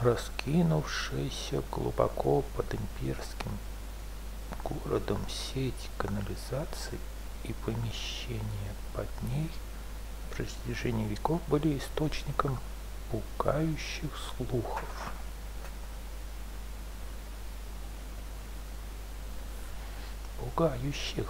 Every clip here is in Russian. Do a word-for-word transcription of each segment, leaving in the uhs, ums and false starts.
Раскинувшаяся глубоко под имперским городом сеть канализаций и помещения под ней в протяжении веков были источником пугающих слухов. Пугающих.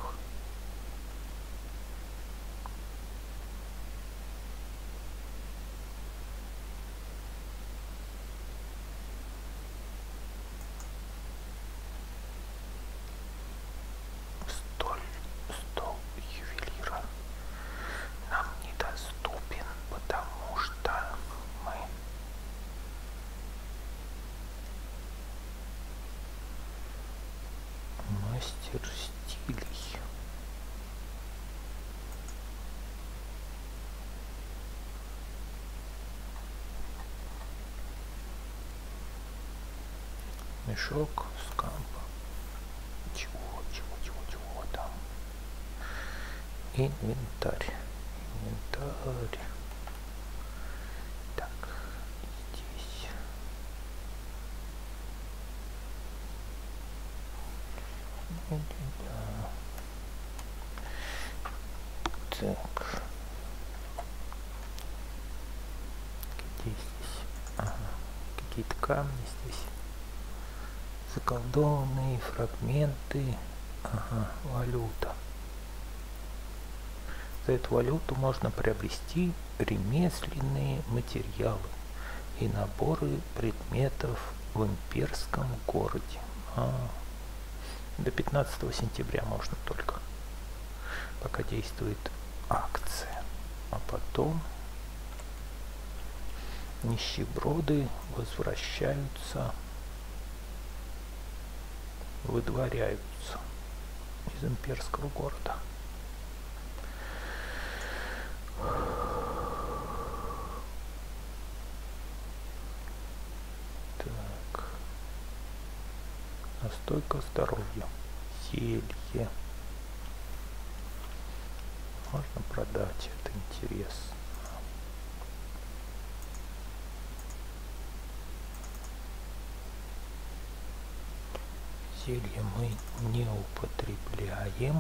Столь стол ювелира нам недоступен, потому что мы мастер стилей. Мешок с кампа. Чего, чего, чего, чего там? Инвентарь. Инвентарь. Так, здесь. Так. Где здесь? Ага. Какие-то камни здесь. Заколдованные фрагменты. Ага, валюта. За эту валюту можно приобрести ремесленные материалы и наборы предметов в имперском городе. А, до пятнадцатого сентября можно только, пока действует акция. А потом нищеброды возвращаются, выдворяются из имперского города. Так. Настойка здоровья. Зелье. Можно продать, это интересно. Зелье мы не употребляем.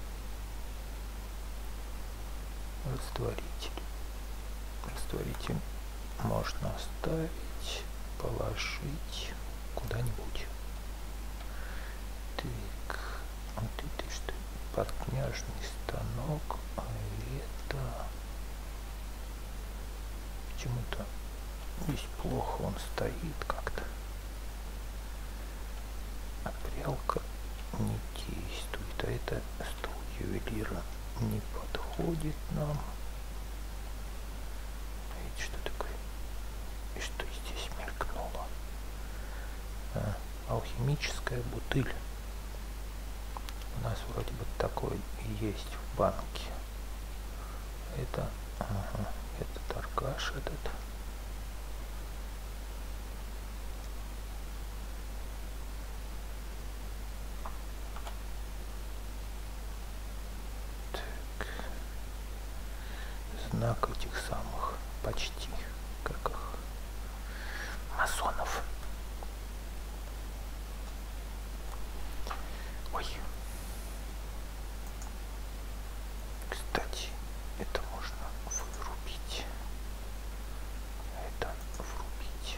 Растворитель. Растворитель можно оставить, положить куда-нибудь. Так, вот это что? Портняжный станок, а это почему-то здесь плохо он стоит как-то. А прялка не действует, а это стол ювелира не подходит нам. Это что такое? И что здесь мелькнуло? А, алхимическая бутыль. У нас вроде бы такой есть в банке. Это, ага, это торгаш этот. Так. Знак этих самых почти, как их, масонов. Ой. Кстати, это можно вырубить. Это врубить.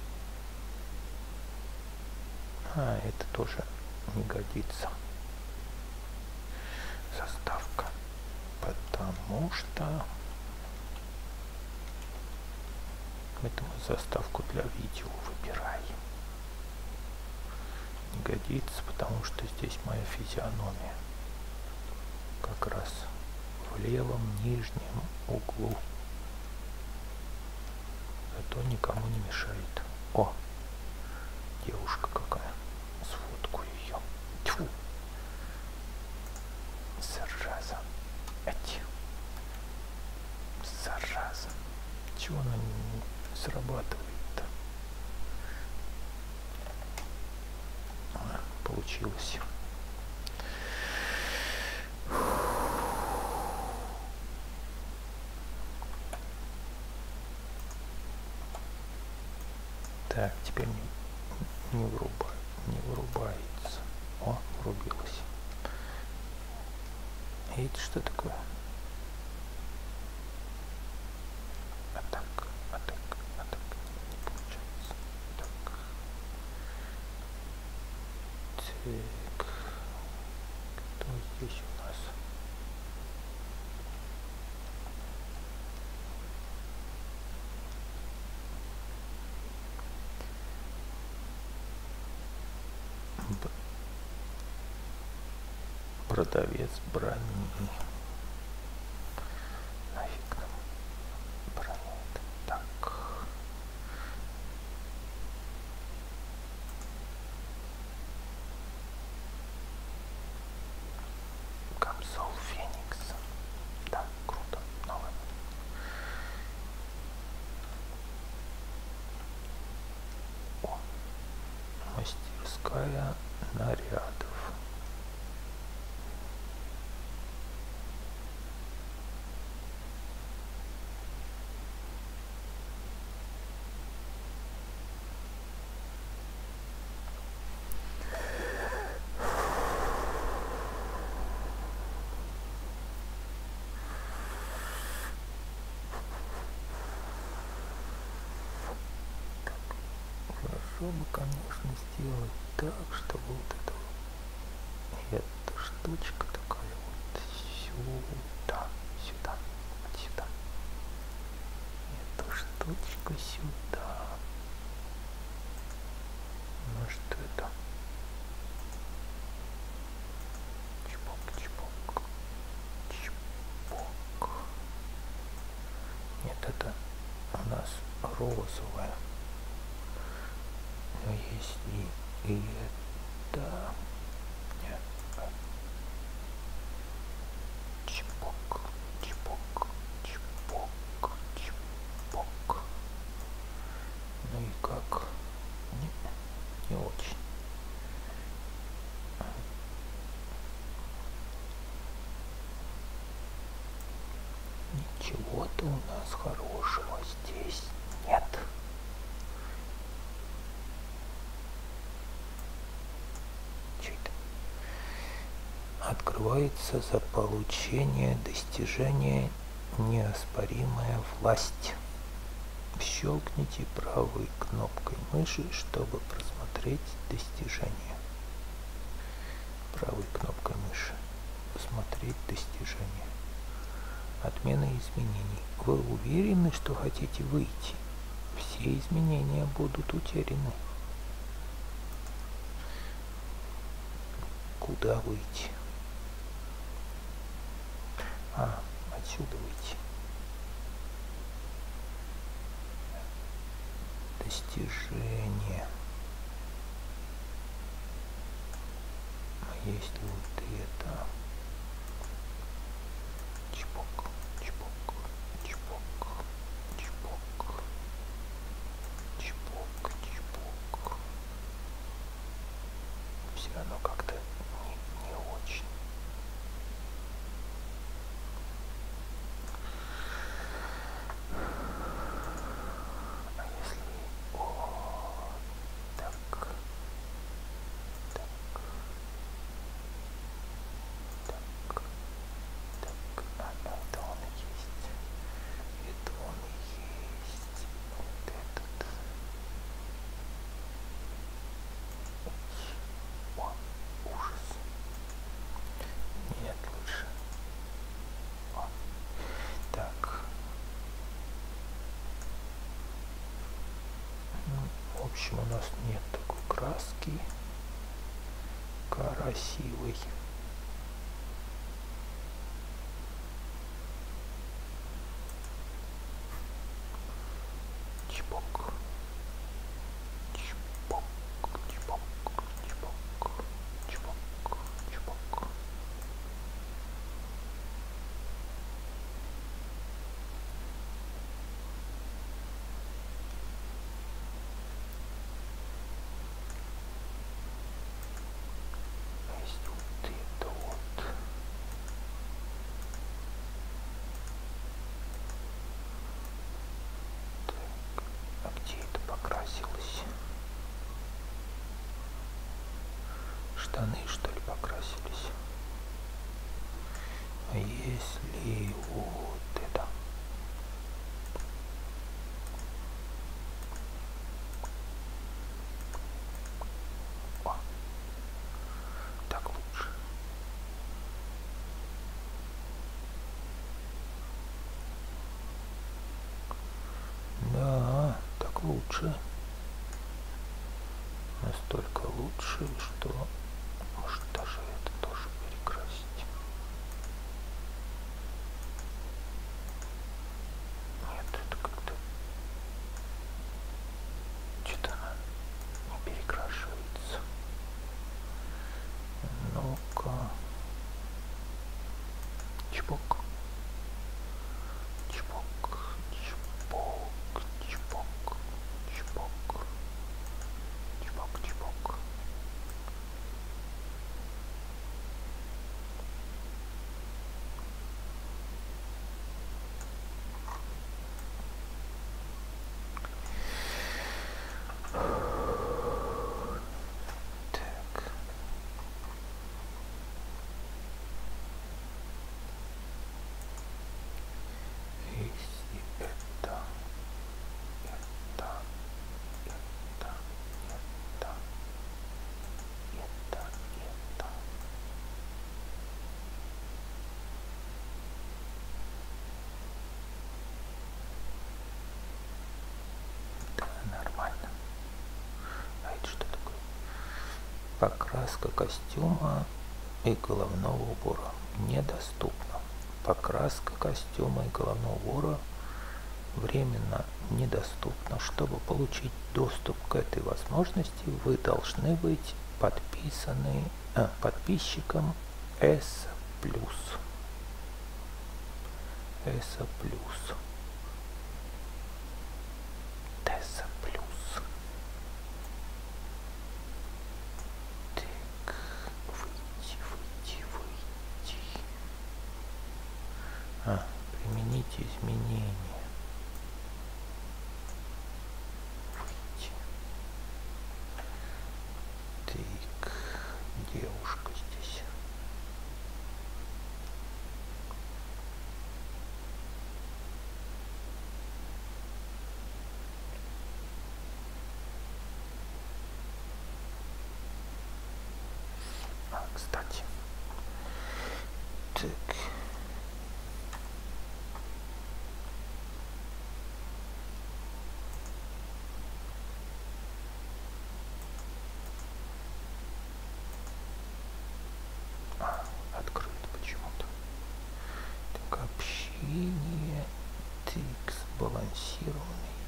А, это тоже не годится. Заставка. Потому что это мы заставку для видео выбираем. Не годится, потому что здесь моя физиономия. Как раз в левом нижнем углу. Зато никому не мешает. О, девушка какая. Сфоткаю ее. Тьфу. Зараза. Эти. Зараза. Чего она не срабатывает-то? А, получилось. Так, теперь не, не врубай, не врубается. О, врубилась. И это что такое? А так, а так, а так не получается. Так. Так. Кто здесь у нас? Продавец брони. Нафиг нам броня. Так. Камзол Феникс. Да, круто. Новый. О, мастерская нарядов. Хорошо бы, конечно, сделать так, чтобы вот это вот, эта штучка такая вот сюда, сюда, вот сюда. Эту штучку сюда. Ну что это? Чпок, чпок, чпок. Нет, это у нас розовая. Но если и это... Нет. Чпок, чпок, чпок, чпок. Ну и как? Не, не очень. Ничего-то у нас хорошего здесь нет. Открывается за получение достижения неоспоримая власть. Щелкните правой кнопкой мыши, чтобы просмотреть достижения. Правой кнопкой мыши. Посмотреть достижения. Отмена изменений. Вы уверены, что хотите выйти? Все изменения будут утеряны. Куда выйти? А, отсюда выйти. Достижение. А есть вот это. Чпок, чпок, чпок, чпок, чпок, чпок. Все равно как-то не, не очень. А если... О, так, так, так, так, а, это он и есть. Это он и есть. Вот этот. О, ужас. Нет, лучше. О. Так. Ну, в общем, у нас нет такой краски красивой. Чпок. Чпок. Чпок. Чпок. Чпок. Чпок. Есть вот штаны, что ли, покрасились? А если вот это? О, так лучше. Да, так лучше. Настолько лучше, что может даже это тоже перекрасить. Нет, это как-то что-то она не перекрашивается. Ну-ка. Чпок. Чпок. Чпок. Чпок. Чпок. Чпок. Чпок. Так. Если это, это, это, это, это, это. Да, нормально. А это что такое? Покраска костюма и головного убора недоступна. Покраска костюма и головного убора временно недоступна. Чтобы получить доступ к этой возможности, вы должны быть подписаны а, подписчиком эс плюс. эс плюс. эс плюс. Так, выйти, выйти, выйти. А, применить изменения. Выйти. Так, девушка здесь. А, кстати. Так. А, открыт почему-то. Так, общение. Так, сбалансированный.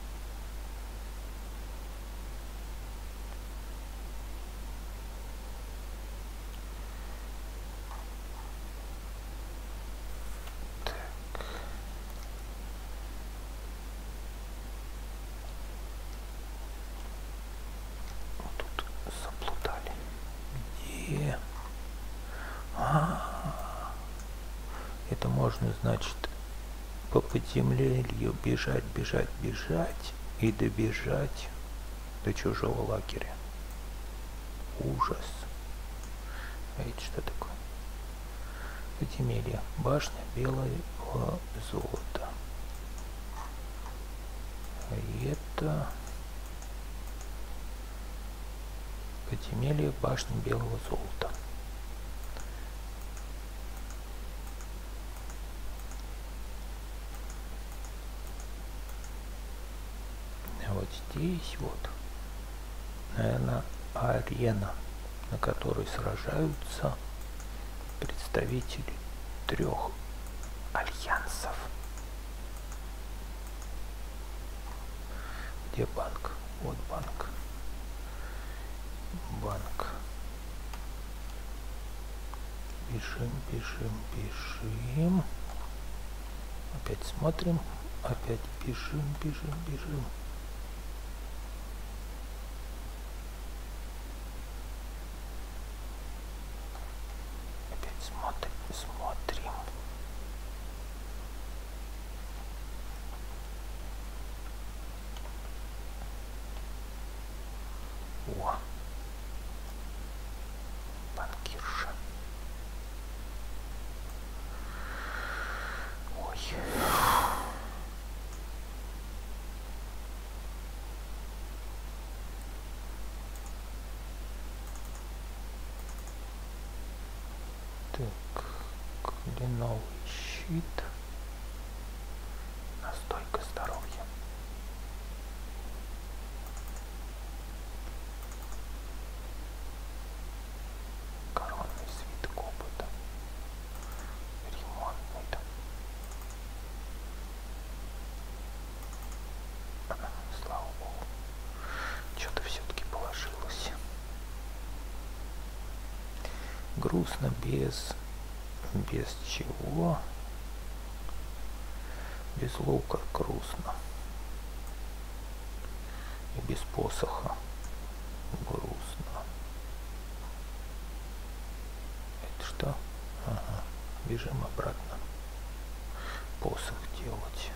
Тут заплутали. Где? А, это можно, значит, по подземелью бежать, бежать, бежать и добежать до чужого лагеря. Ужас. А это что такое? Подземелье. Башня белого золота. А это подземелье башни белого золота. А вот здесь вот, наверное, арена, на которой сражаются представители трех альянсов. Где банк? Вот банк. Банк. Бежим, бежим, бежим. Опять смотрим. Опять бежим, бежим, бежим. Опять смотрим, смотрим. О. Банк. Так, кленовый щит. Настойка здоровья. Коронный свиток опыта. Ремонтный там. Слава богу. Что-то все-таки положилось. Грустно без... без чего? Без лука грустно. И без посоха грустно. Это что? Ага. Бежим обратно. Посох делать.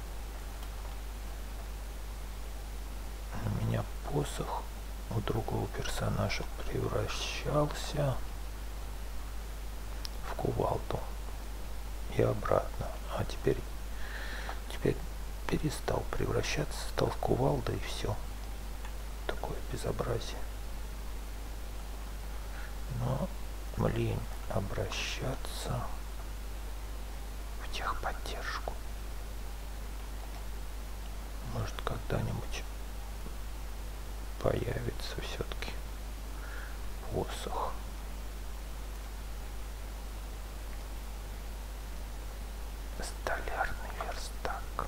У меня посох у другого персонажа превращался в кувалду и обратно. А теперь теперь перестал превращаться, стал в кувалду, и все. Такое безобразие. Но лень обращаться в техподдержку. Может, когда-нибудь появится все-таки посох. Столярный верстак.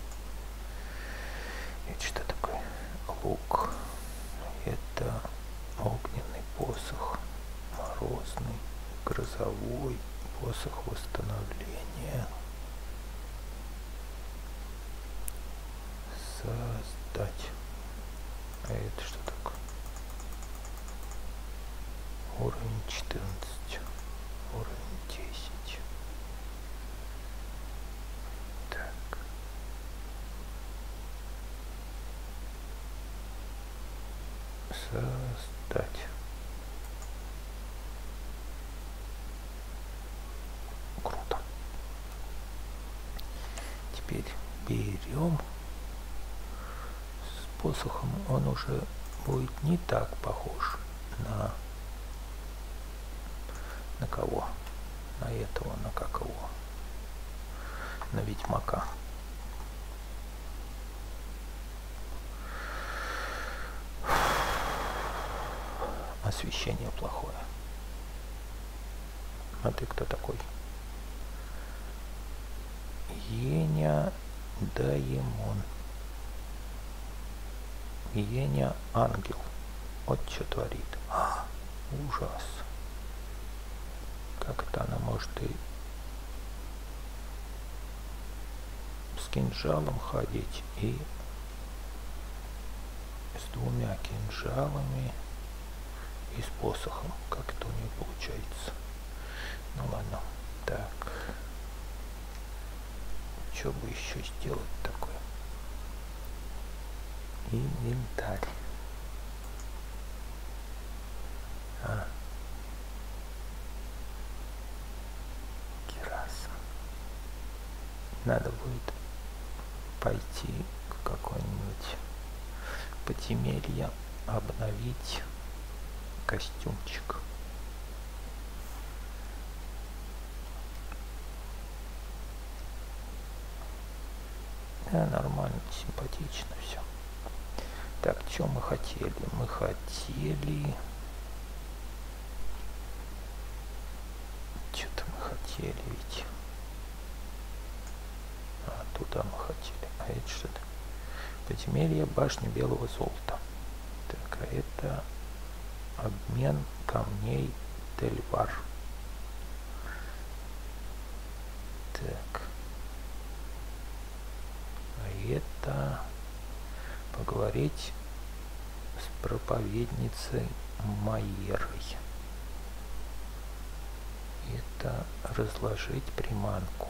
Это что такое? Лук. Это огненный посох, морозный, грозовой, посох восстановления. Создать. А это что такое? Уровень четырнадцать. Уровень десять. Так. Создать. Круто. Теперь берем. С посохом он уже будет не так похож на на кого? На этого, на как его? На ведьмака. Освещение плохое. А ты кто такой? Еня Даемон. Еня ангел. Вот что творит. А, ужас. Как это она может и с кинжалом ходить, и с двумя кинжалами, и с посохом. Как это у нее получается? Ну ладно. Так. Что бы еще сделать такое? Инвентарь. А. Кераса. Надо будет пойти в какое-нибудь подземелье, обновить костюмчик. Да, нормально, симпатично все. Так, что мы хотели? Мы хотели... Что-то мы хотели ведь... А, туда мы хотели. А это что-то? Подземелье башни белого золота. Так, а это... Обмен камней Тельвар. Так. А это поговорить с проповедницей Майерой. Это разложить приманку.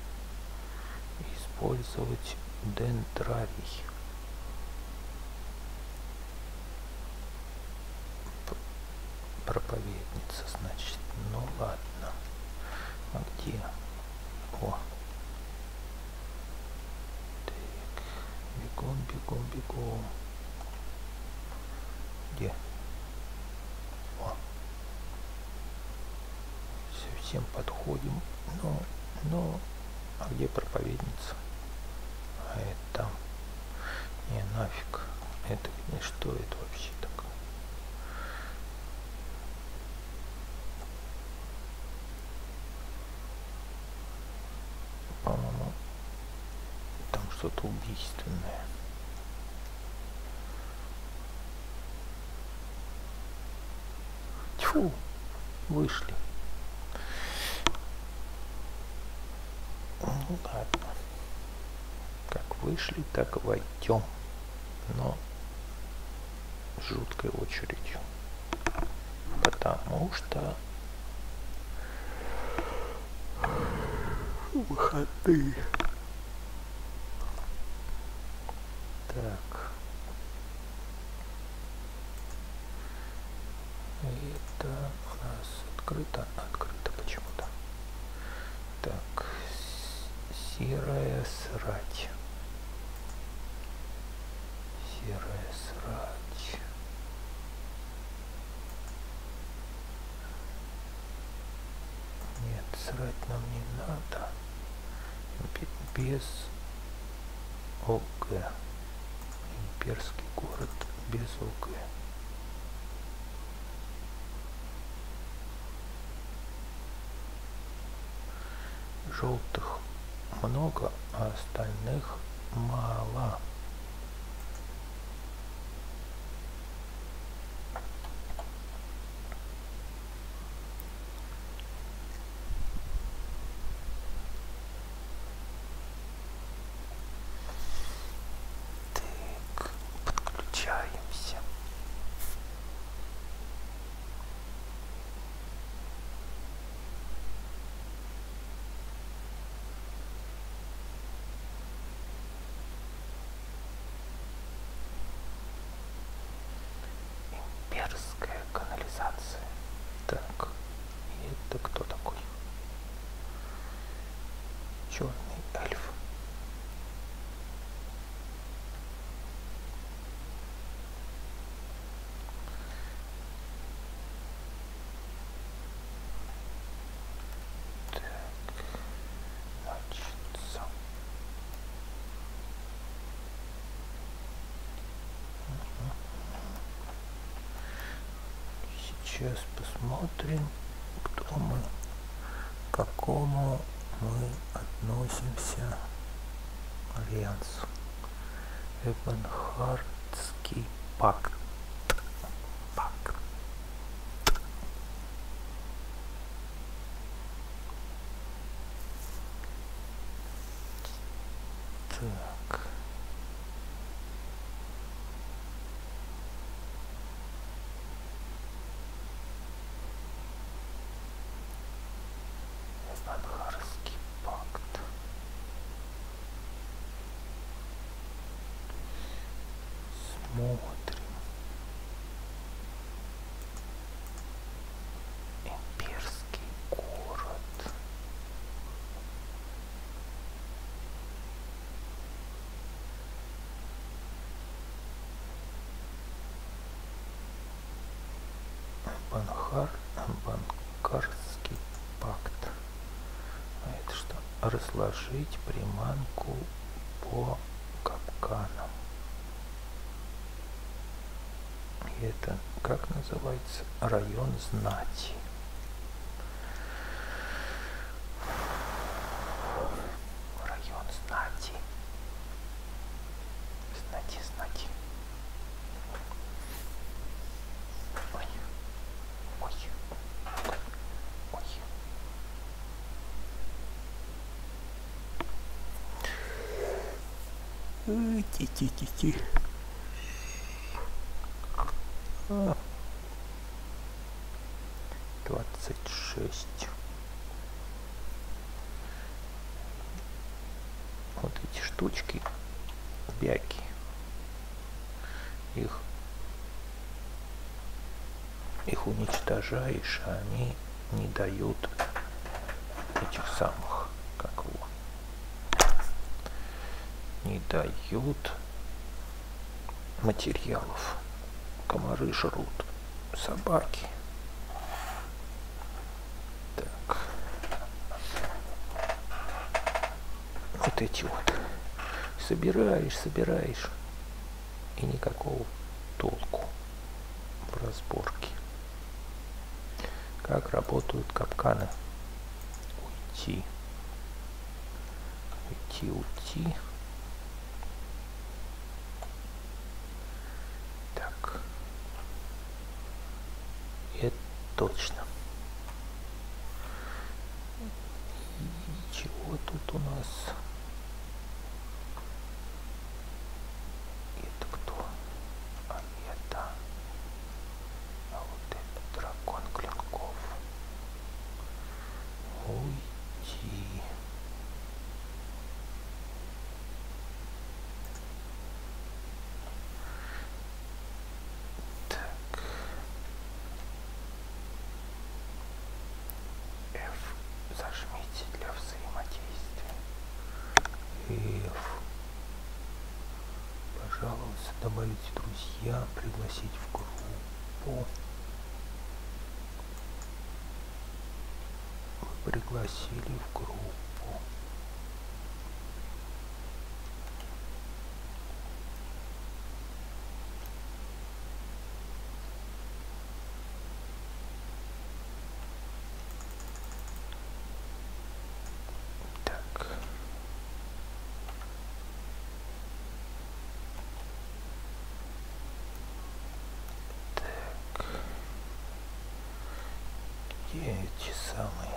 Использовать дендрарий. Проповедница, значит. Ну ладно. А где? О. Так. Бегом, бегом, бегом. Где? О. совсем подходим. Ну, ну, а где проповедница? А это там. Не, нафиг. Это не что это вообще такое? По-моему, там что-то убийственное. Тьфу, вышли. Ну ладно. Как вышли, так и войдем. Но с жуткой очередью. Потому что выходные. Так. Это у нас открыто. Открыто почему-то. Так. Серая срать. Серая срать. Нет, срать нам не надо. Без ОГ. Имперский город без ОГ. Желтых много, а остальных мало. Так, подключаемся. Имперская канализация. Так, это кто такой? Черный эльф. Так, значит, сейчас посмотрим, кто мы, к какому мы относимся альянсу. Эбенхардский пакт. Пакт. Так. Эбенхардский пакт. Смотрим. Имперский город. Банхар, Банкарский пакт. А это что? Разложить приманку по капканам. И это как называется? Район знати. Район знати. Знати, знати. Ой. Ой. Ой. Ой. Ти-ти-ти-ти. Двадцать шесть. Вот эти штучки, бяки, их их уничтожаешь, а они не дают этих самых, как его, не дают материалов. Комары жрут собаки. Так. вот эти вот. Собираешь, собираешь. И никакого толку в разборке. Как работают капканы? Уйти. Уйти, уйти. Так. Это точно. И чего тут у нас? Это кто? А это... А вот это дракон клинков. Уйти. Так. F. Зажмите для взаимодействия. F. Пожаловаться, добавить друзья, пригласить в группу. Вы пригласили в группу. Так. Так. Где эти самые?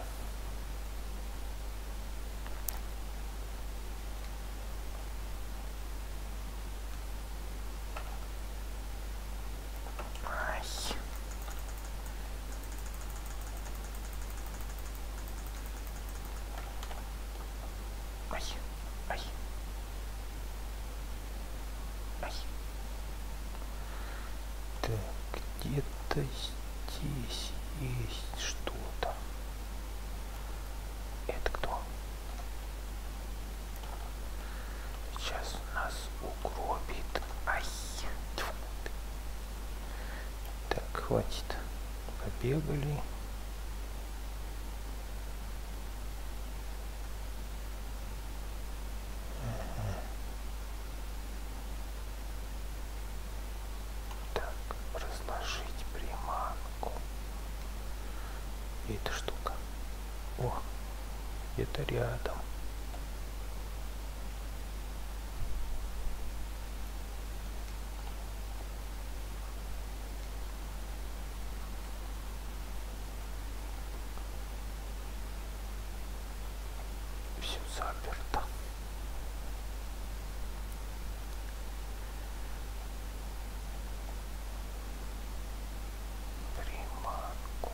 Ай. Ай. Ай. Ай. Так, где-то здесь есть что-то. Это кто? Сейчас нас угробит. Ай. Тьфу ты. Так, хватит. Побегали. Так, разложить приманку. И эта штука. О, где-то рядом. Все заперто. Приманку.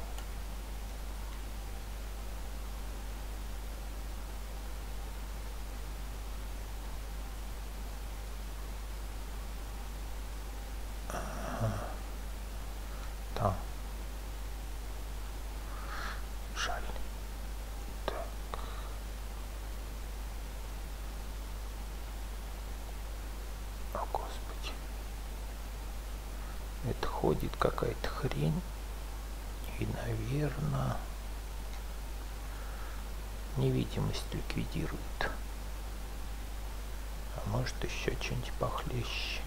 Там. Жаль. Так. О, Господи. Это ходит какая-то хрень. И, наверное, невидимость ликвидирует. А может еще что-нибудь похлеще.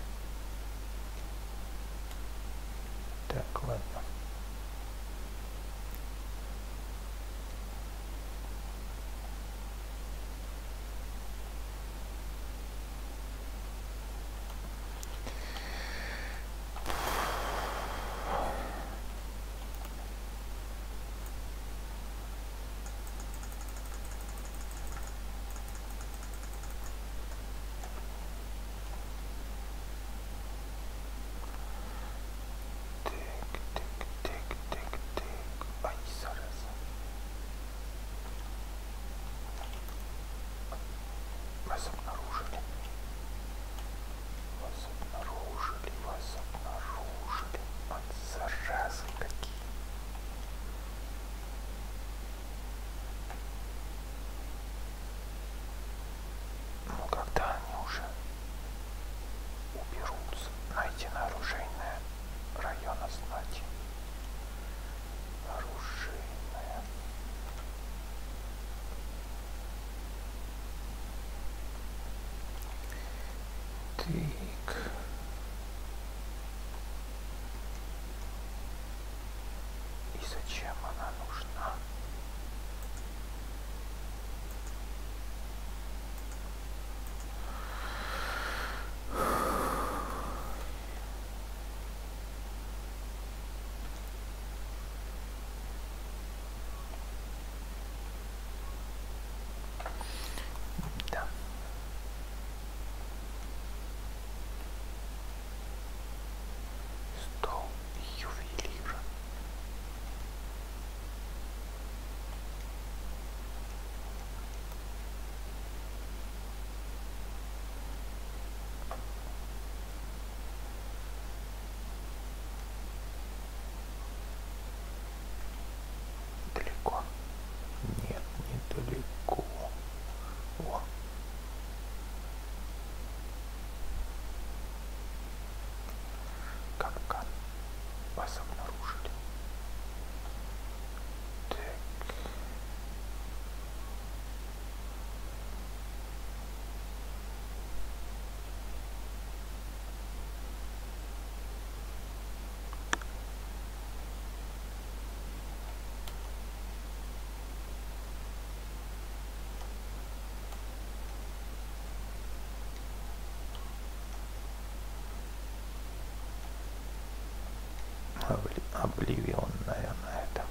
Так, ладно. Так, так, Так. И зачем она нужна? Да. Стол ювелира. Далеко? Нет, недалеко. О. Капкан. Вас обнаружили. Так. Обливион, наверное, это.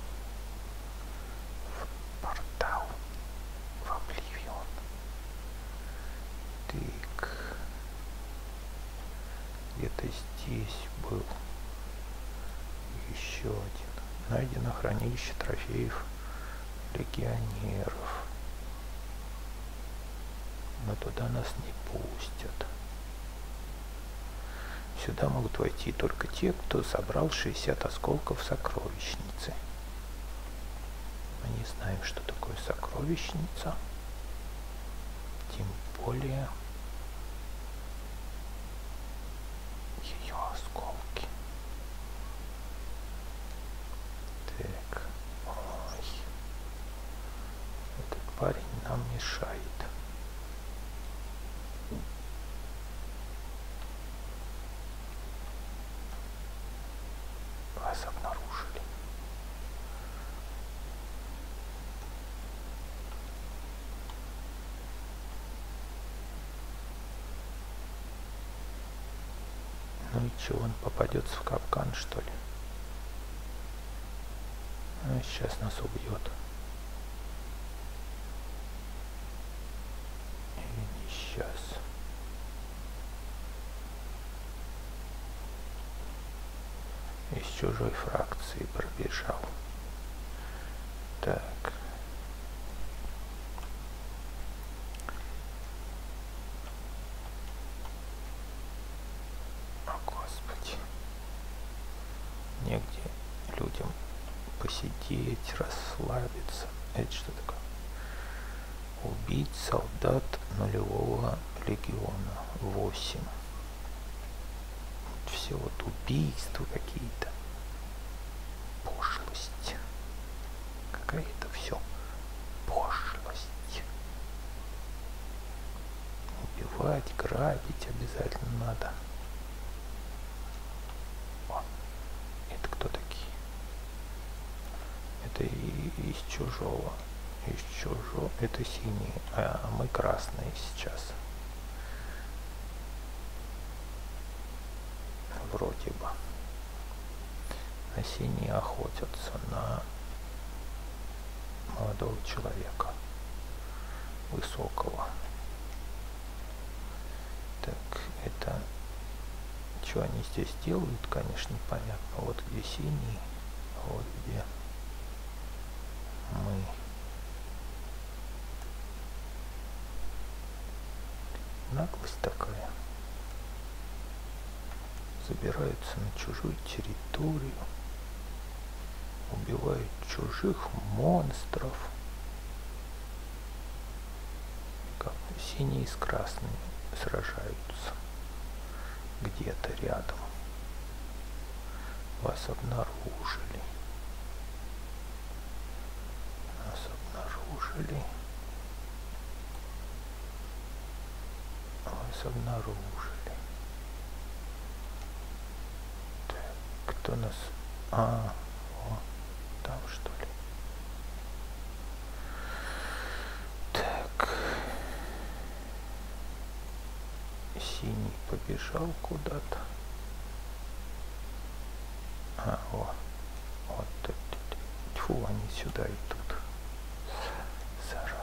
Портал в Обливион. Так. Где-то здесь был еще один. Найдено хранилище трофеев легионеров. Но туда нас не пустят. Сюда могут войти только те, кто собрал шестьдесят осколков сокровищницы. Мы не знаем, что такое сокровищница. Тем более ее осколки. Так. Ой. Этот парень нам мешает. Вас обнаружили. Ну и что, он попадется в капкан, что ли? А сейчас нас убьет. Или не сейчас. Из чужой фракции пробежал. Так. О, Господи. Негде людям посидеть, расслабиться. Это что такое? Убить солдат нулевого легиона. восемь. Все вот убийства какие-то. Пошлость. Какая-то все пошлость. Убивать, грабить обязательно надо. О, это кто такие? Это и, из чужого. Из чужого. Это синие, а мы красные сейчас. Вроде бы. А синие охотятся на молодого человека. Высокого. Так, это... Что они здесь делают, конечно, непонятно. Вот где синие, вот где мы. Наглость такая. Забираются на чужую территорию, убивают чужих монстров. Как синие с красными сражаются где-то рядом. Вас обнаружили. Нас обнаружили. Вас обнаружили. у нас? А, о, там что ли? Так. Синий побежал куда-то. А, о. Вот. Тьфу, они сюда идут. Заразы.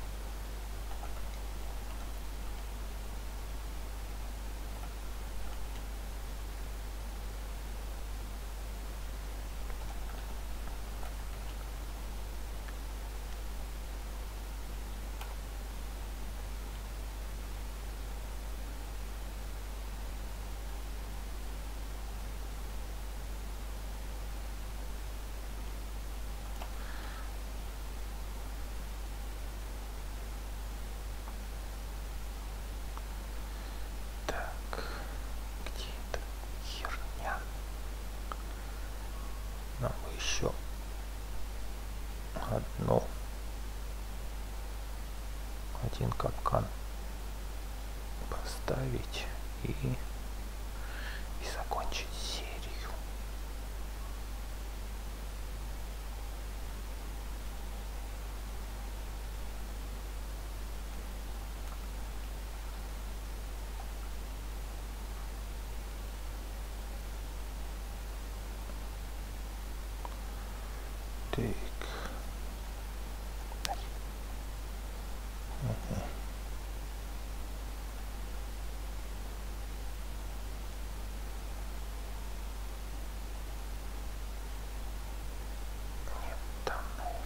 Нам еще одну, один капкан поставить и, и закончить серию. Так. Угу. Нет, там, наверное.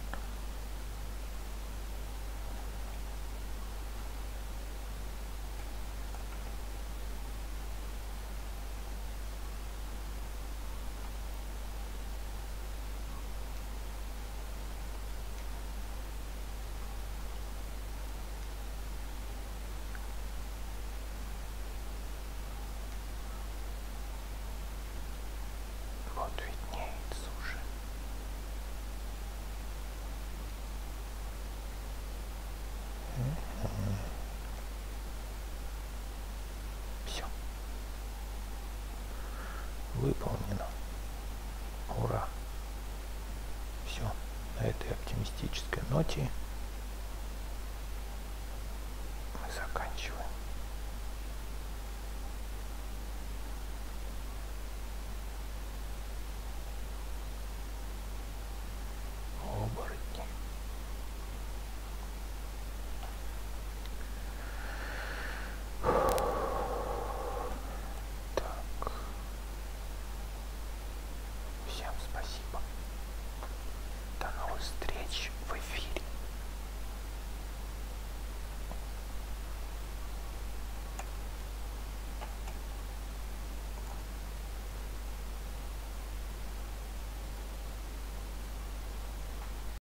Вот виднеется уже. Все. Выполнено. Ура. Все. На этой оптимистической ноте